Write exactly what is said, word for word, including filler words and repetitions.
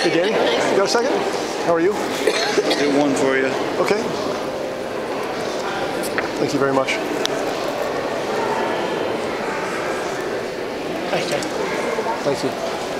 Hey, Danny, you got a second? How are you? Did one for you. Okay. Thank you very much. Thanks, Jen. Thank you.